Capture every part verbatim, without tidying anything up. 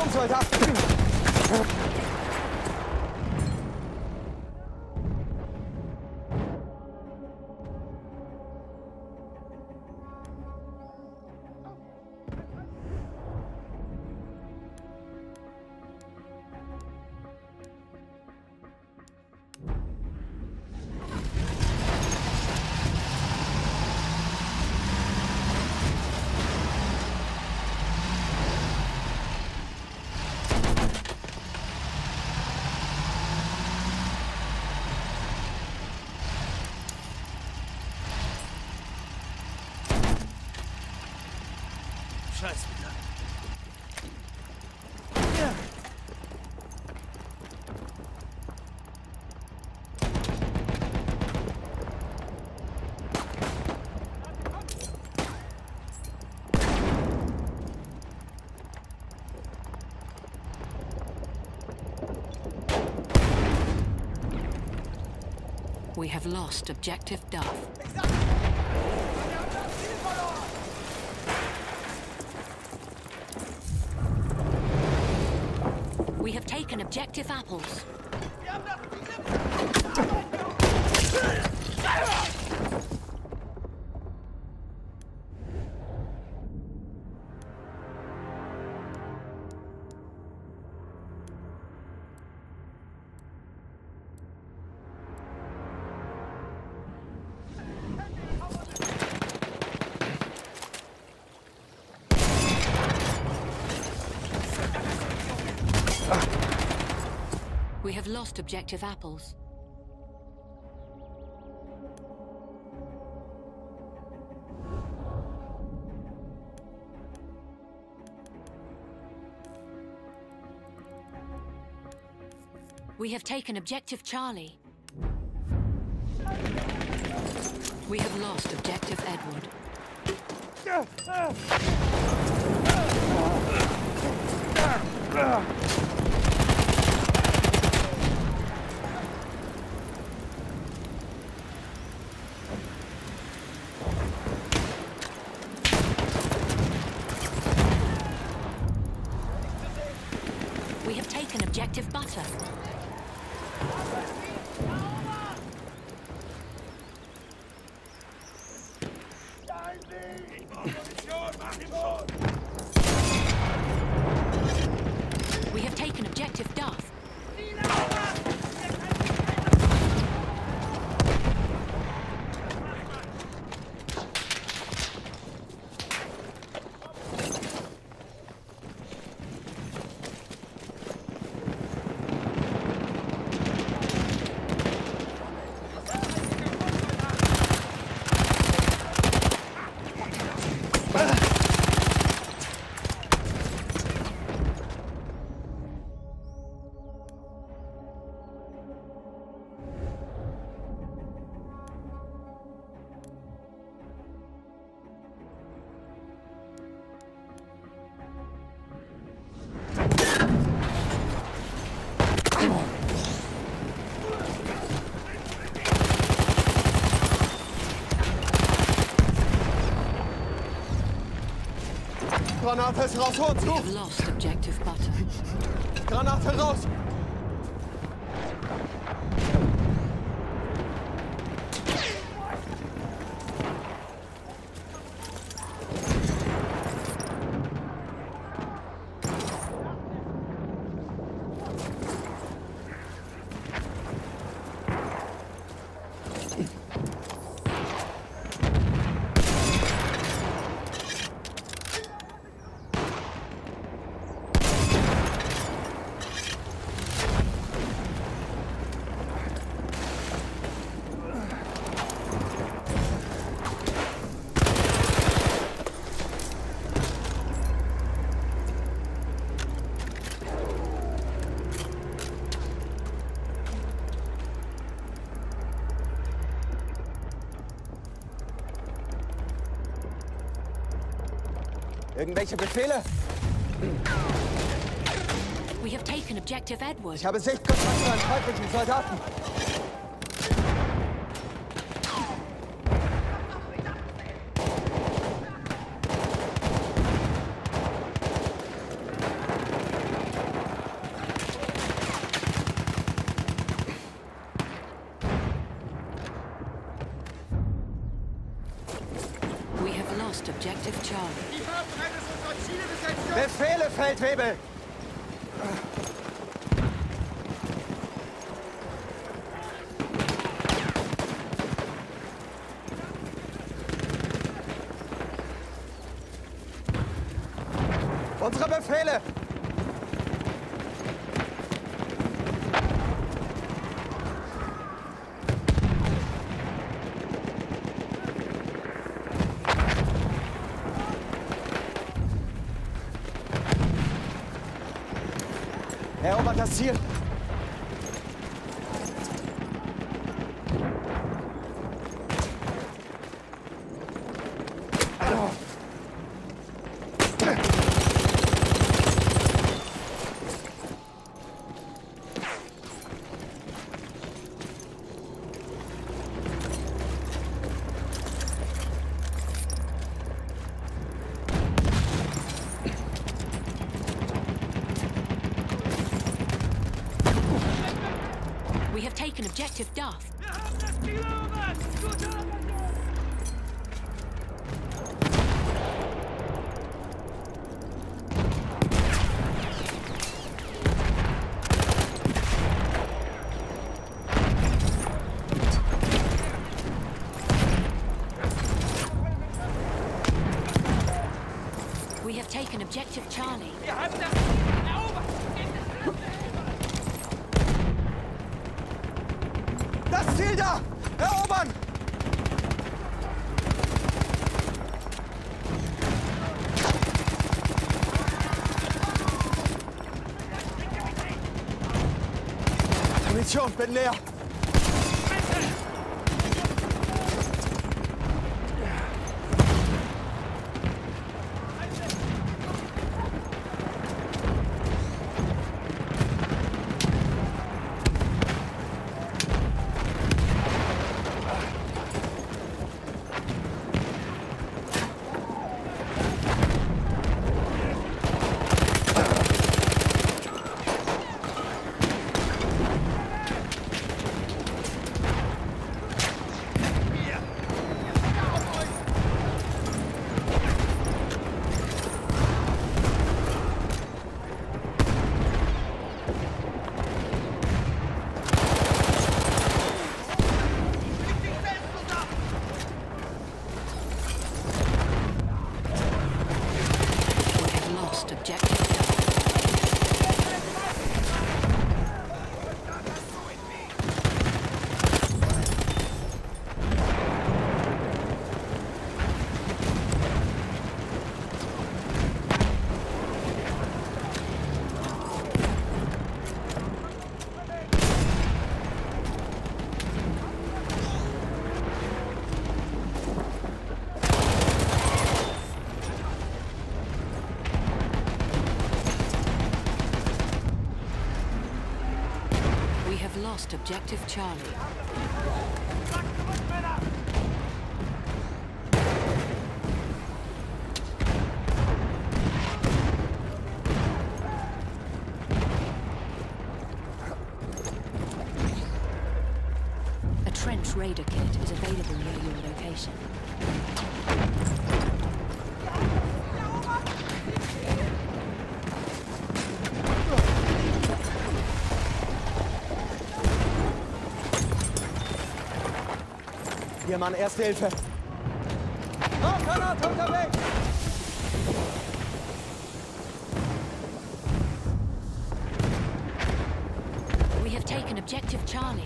Soldaten! Scheiß wieder. We have lost objective Duff. We have taken objective apples. We have lost objective apples. We have taken objective Charlie. We have lost objective Edward. We have taken objective Butter. We have taken objective Duff. Granate ist raus, Hund, We zu! have lost objective Butter. Granate raus! Irgendwelche Befehle? We have taken objective Edward. Ich habe Sichtkontakt zu einem feindlichen Soldaten. objective Charlie. Die haben eines unserer Ziele besetzt! Befehle, Feldwebel! Unsere Befehle! Erobert das Ziel! We have taken objective Duff. Wir haben das Ziel erobert! Gute Arbeit! We have taken objective Charlie. Wir haben das Ziel erobert! Das Ziel da! Erobern! Munition, bin leer! Lost objective Charlie. A trench raider kit is available near your location. Hier, Mann, Erste Hilfe! Oh, Granate unterwegs! We have taken objective Charlie.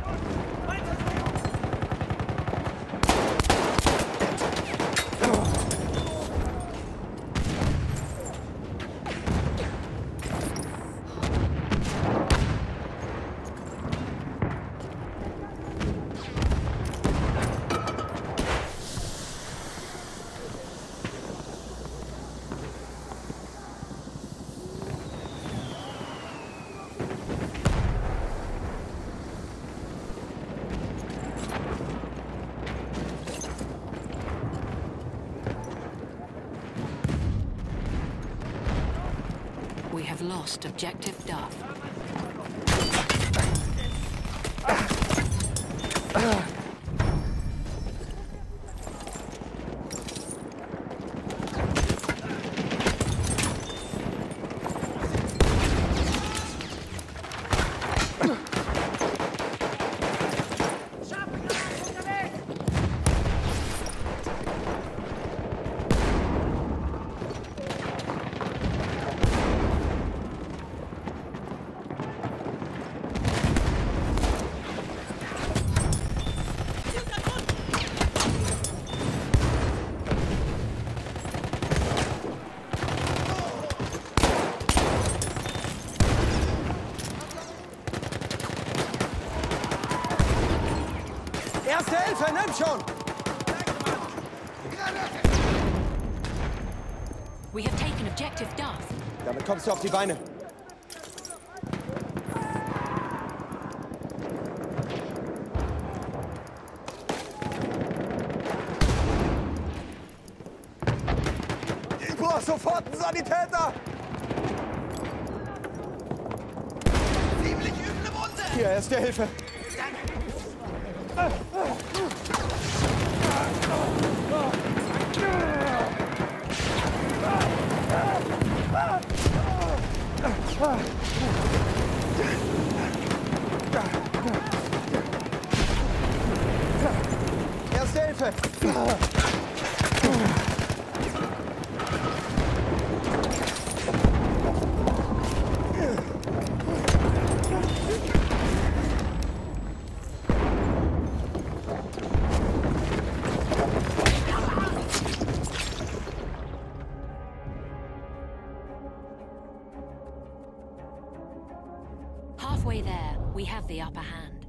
We have lost objective Duff. Granate, nimm schon! We have taken objective Duff. Damit kommst du auf die Beine. Ich brauch sofort einen Sanitäter! Ziemlich üble Wunde! Hier, erste Hilfe. Erste Hilfe! Halfway there, we have the upper hand.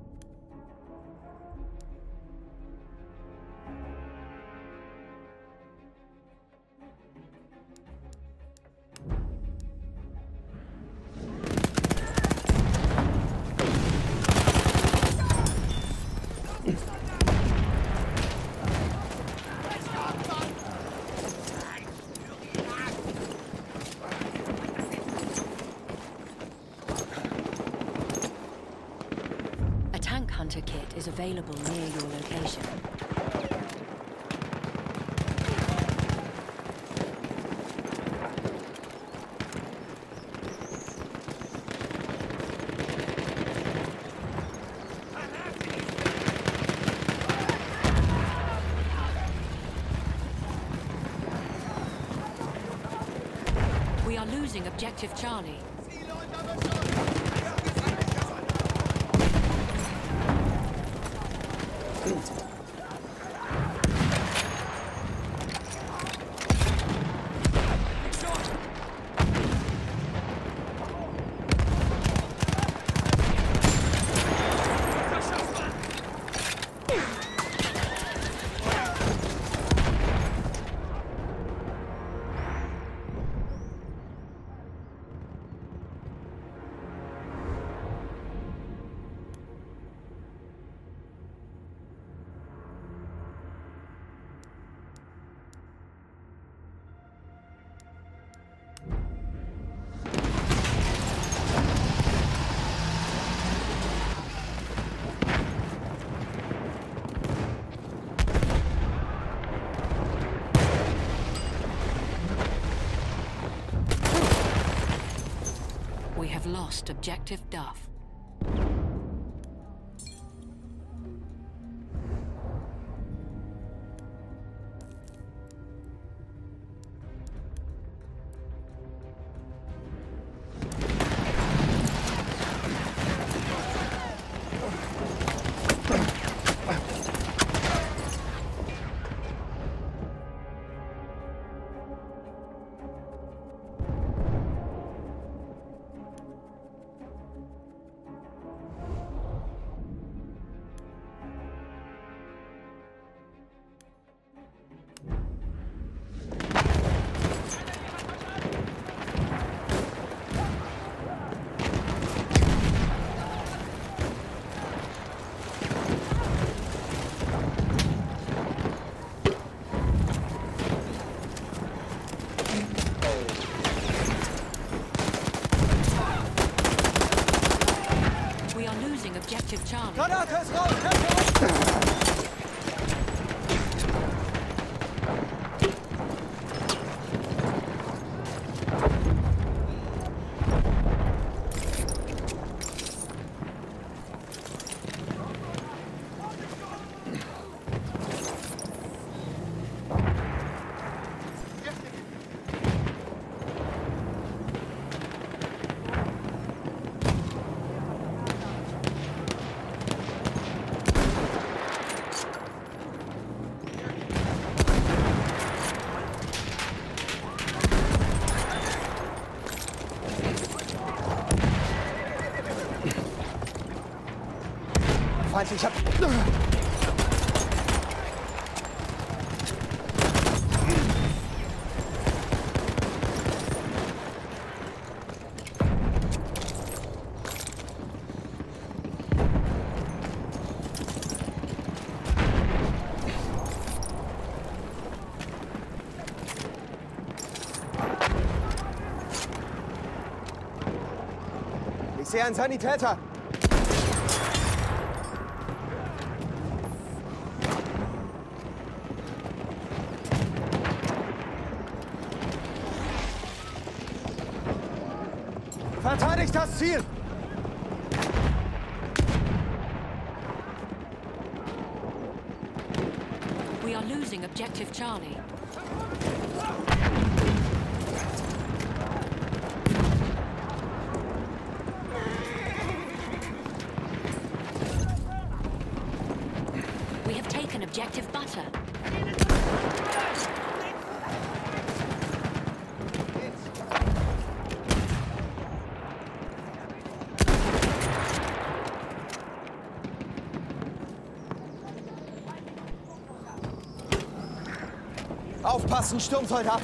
Hunter kit is available near your location. We are losing objective Charlie. We have lost objective Duff. Objective Charlie. Granate ist raus! Kämpfe! Feindlich, ich hab... Ich sehe einen Sanitäter. Verteidigt das Ziel! We are losing objective Charlie. We have taken objective Butter. Aufpassen, Sturmsoldat!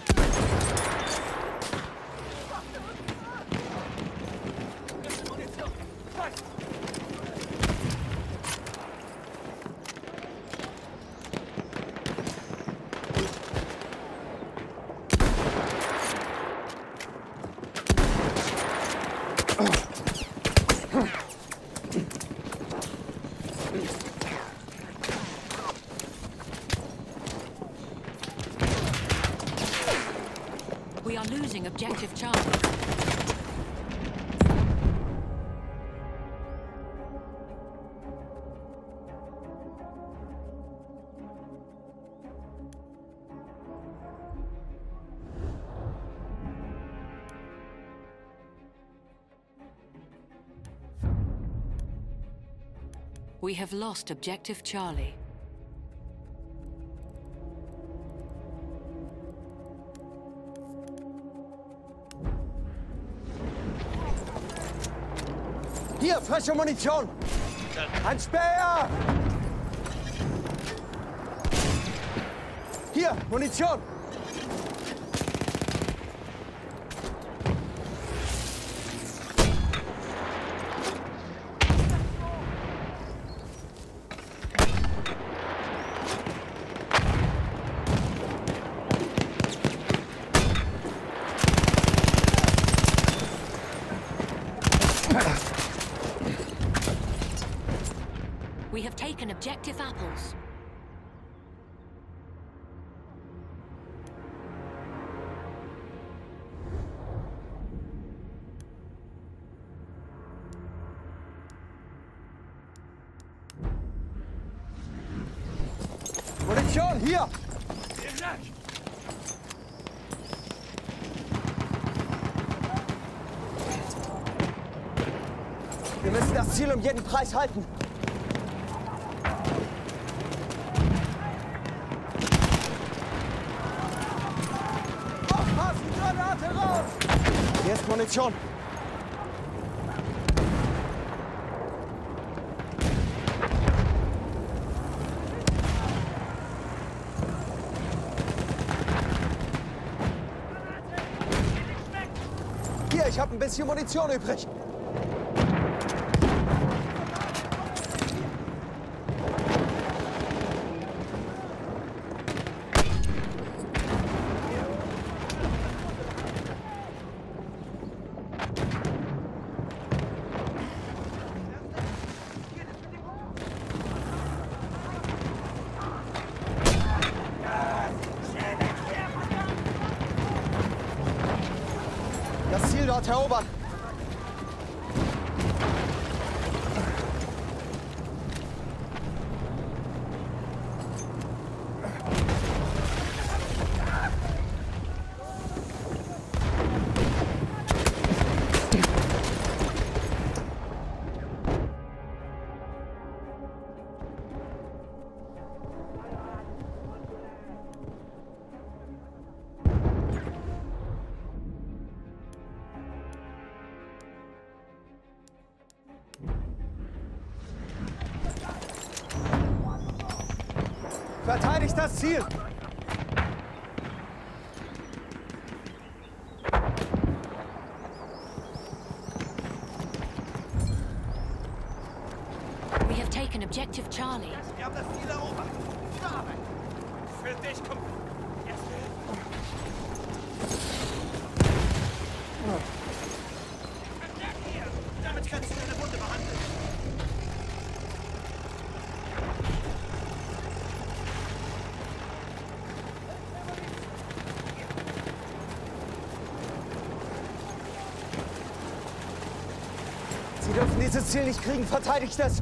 We are losing objective Charlie. We have lost objective Charlie. Hier, frische Munition! Ein Speer! Hier, Munition! We have taken objective apples. Munition, hier! Wir müssen das Ziel um jeden Preis halten. Aufpassen, Granate raus! Hier ist Munition. Hier, ich habe ein bisschen Munition übrig. Das Ziel dort erobern. Verteidigt das Ziel! We have taken objective Charlie. Wir haben das Ziel erobert. Gute Arbeit. Für dich kommt... Erste Hilfe. Verstärkt hier. kannst du deine Wunde behandeln. Sie dürfen dieses Ziel nicht kriegen. Verteidigt es!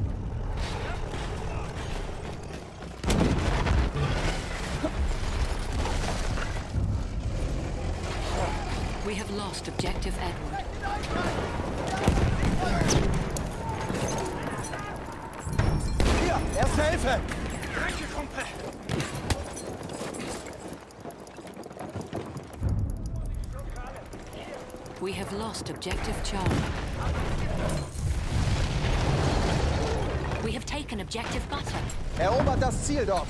We have lost objective Edward. Hier, erste Hilfe! Danke, Kumpel. We have lost objective Charlie. We have taken objective Butter. Erobert das Ziel dort!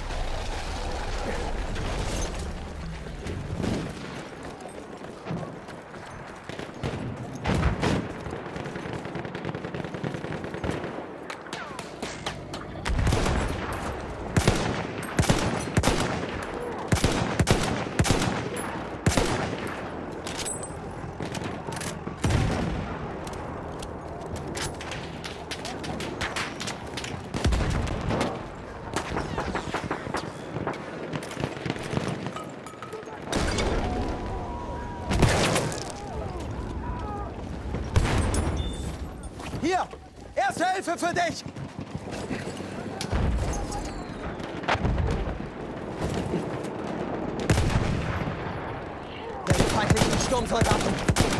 Hier! Erste Hilfe für dich! Den feindlichen Sturmsoldaten!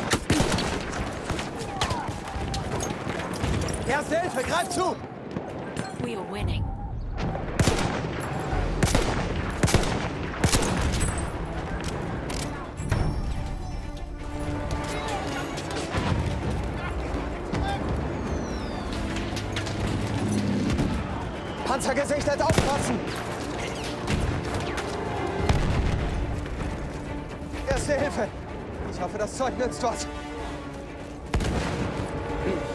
Erste Hilfe, greif zu! We are winning. Panzer gesichtet, aufpassen! Erste Hilfe! Ich hoffe, das Zeug nützt was.